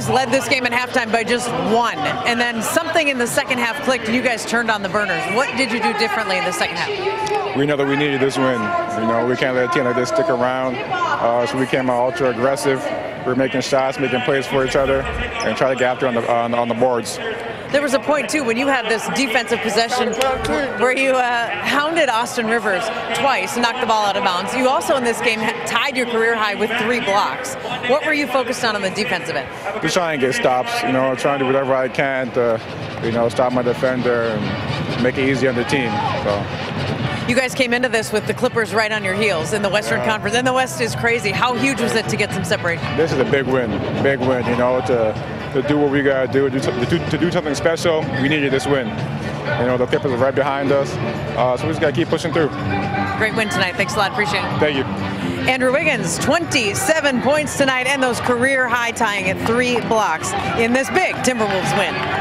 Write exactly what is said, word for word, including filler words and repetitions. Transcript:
Zags led this game at halftime by just one, and then something in the second half clicked, and you guys turned on the burners. What did you do differently in the second half? We know that we needed this win. You know, we can't let a team like this stick around, uh, so we came out ultra aggressive. We were making shots, making plays for each other, and try to get after on the on, on the boards. There was a point, too, when you had this defensive possession where you uh, hounded Austin Rivers twice and knocked the ball out of bounds. You also, in this game, tied your career high with three blocks. What were you focused on on the defensive end? Just trying to get stops, you know, trying to do whatever I can to, you know, stop my defender and make it easy on the team. So. You guys came into this with the Clippers right on your heels in the Western yeah. Conference, and the West is crazy. How huge was it to get some separation? This is a big win, big win, you know, to to do what we got to do, to do, to do something special. We needed this win. You know, the Clippers are right behind us, uh, so we just got to keep pushing through. Great win tonight. Thanks a lot. Appreciate it. Thank you. Andrew Wiggins, twenty-seven points tonight, and those career high tying at three blocks in this big Timberwolves win.